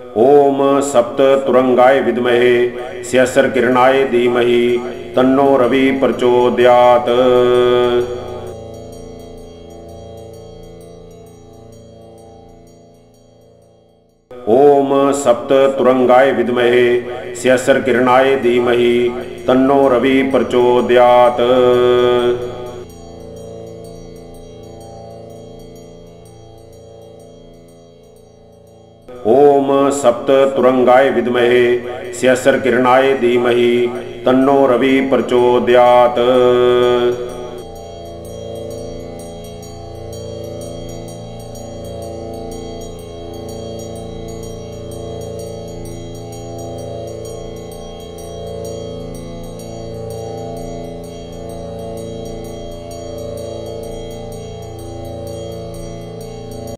ओम सप्त तुरंगाय विद्महे स्यसर किरणाय धीमहि तन्नो रवि प्रचोदयात्। ओम सप्त तुरंगाय विद्महे स्यसर किरणाय धीमहि तन्नो रवि प्रचोदयात्। ओम सप्त तुरंगाय विद्महे स्यसर किरणाय धीमहि तन्नो रवि प्रचोदयात्।